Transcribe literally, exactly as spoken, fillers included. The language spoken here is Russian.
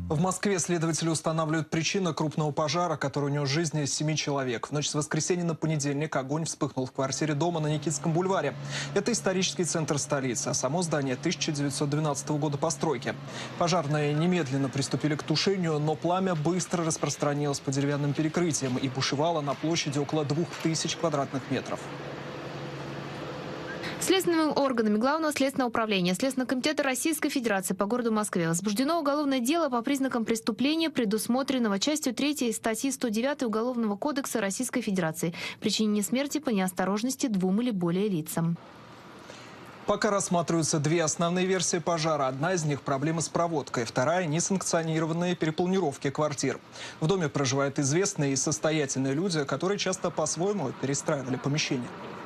В Москве следователи устанавливают причину крупного пожара, который унес жизни семи человек. В ночь с воскресенья на понедельник огонь вспыхнул в квартире дома на Никитском бульваре. Это исторический центр столицы, а само здание тысяча девятьсот двенадцатого года постройки. Пожарные немедленно приступили к тушению, но пламя быстро распространилось по деревянным перекрытиям и бушевало на площади около двух тысяч квадратных метров. Следственными органами Главного следственного управления Следственного комитета Российской Федерации по городу Москве возбуждено уголовное дело по признакам преступления, предусмотренного частью третьей статьи сто девятой Уголовного кодекса Российской Федерации «Причинение смерти по неосторожности двум или более лицам». Пока рассматриваются две основные версии пожара. Одна из них – проблемы с проводкой, вторая – несанкционированные перепланировки квартир. В доме проживают известные и состоятельные люди, которые часто по-своему перестраивали помещения.